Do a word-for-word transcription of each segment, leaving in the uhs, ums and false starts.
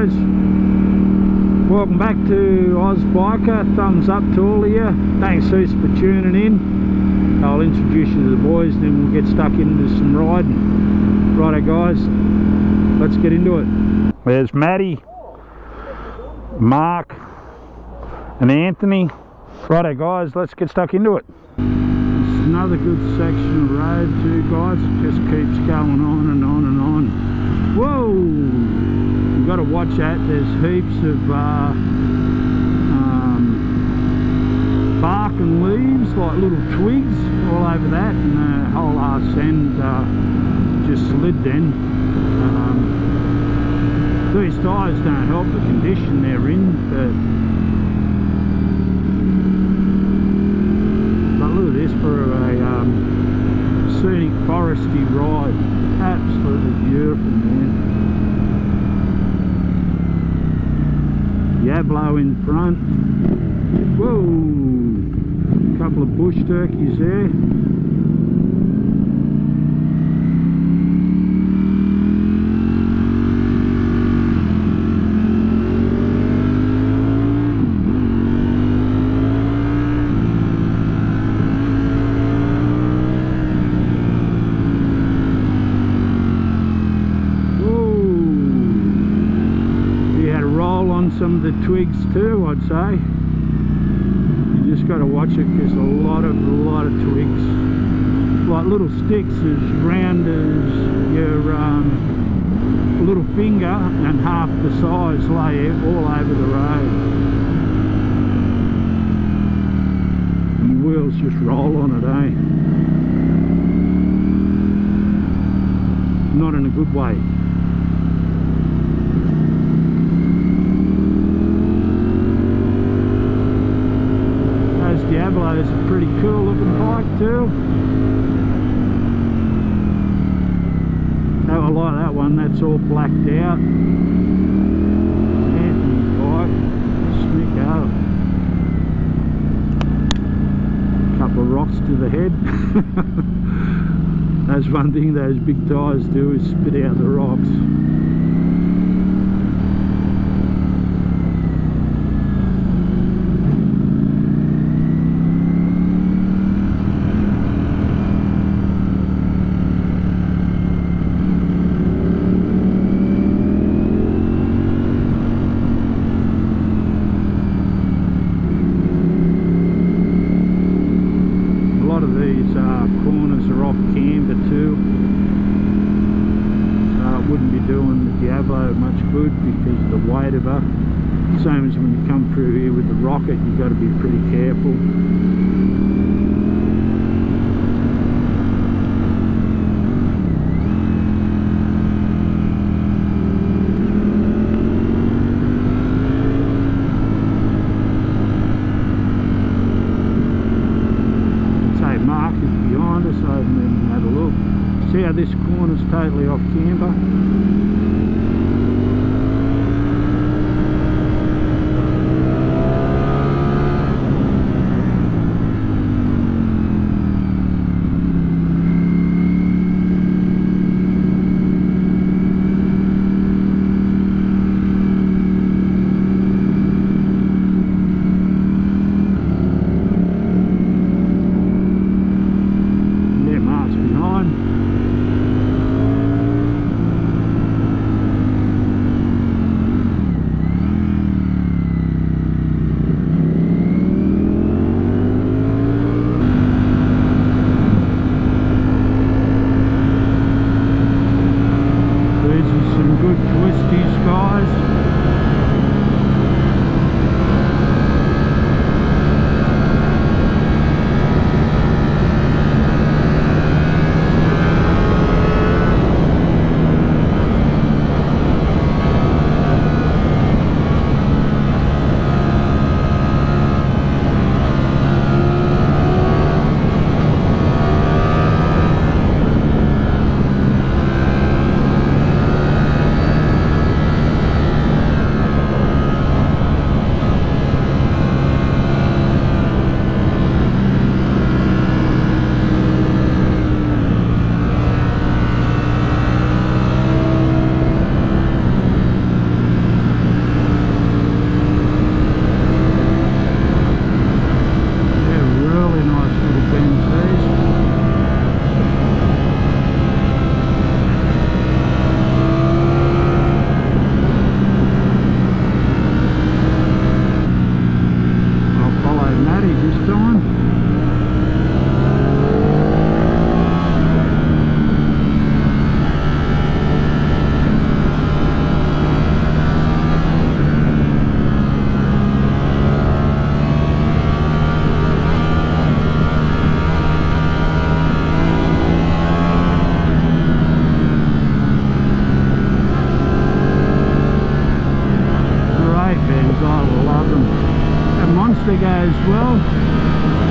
guys, welcome back to Oz Biker. Thumbs up to all of you. Thanks heaps for tuning in. I'll introduce you to the boys, then we'll get stuck into some riding. Righto guys, let's get into it. There's Matty, Mark and Anthony. Righto guys, let's get stuck into it. It's another good section of road too guys. It just keeps going on and on and on. Whoa! You've got to watch that. There's heaps of uh, um, bark and leaves, like little twigs all over that, and the whole arse end uh, just slid then. Um, these tyres don't help the condition they're in, but for a um, scenic foresty ride. Absolutely beautiful, man. Yablo in front. Whoa! Couple of bush turkeys there. Some of the twigs too, I'd say. You just got to watch it because a lot of a lot of twigs, like little sticks as round as your um, little finger and half the size, lay all over the road. And the wheels just roll on it, eh? Not in a good way. Diablo is a pretty cool looking bike too. Oh, I like that one, that's all blacked out. Anthony's bike, Snicko. Couple of rocks to the head. That's one thing those big tyres do, is spit out the rocks. Much good because of the weight of her. Same as when you come through here with the rocket, you've got to be pretty careful. Say Mark is behind us, over there and have a look. See how this corner's totally off camber. they go as well.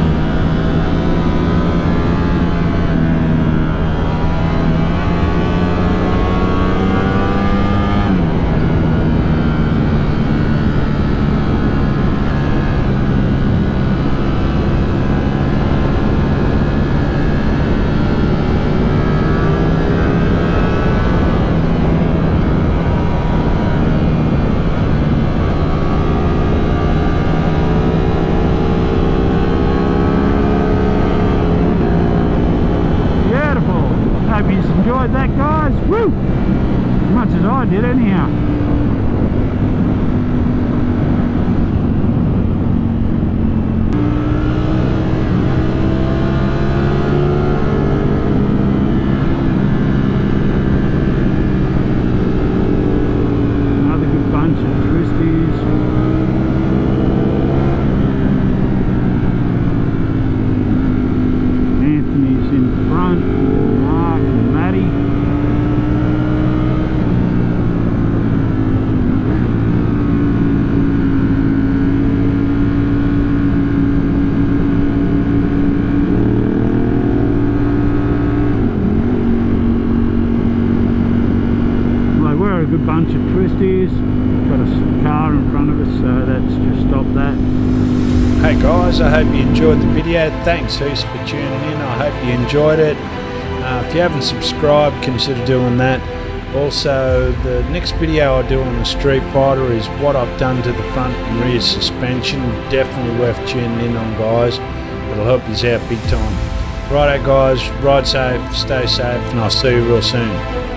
Hope you enjoyed that, guys. Woo! As much as I did anyhow. Another good bunch of twisties. Anthony's in front. A good bunch of twisties. Got a car in front of us, so that's just stopped that. Hey guys, I hope you enjoyed the video. Thanks heaps for tuning in. I hope you enjoyed it. Uh, if you haven't subscribed, consider doing that. Also, the next video I do on the Street Fighter is what I've done to the front and rear suspension. Definitely worth tuning in on, guys. It'll help you out big time. Righto guys, ride safe, stay safe, and I'll see you real soon.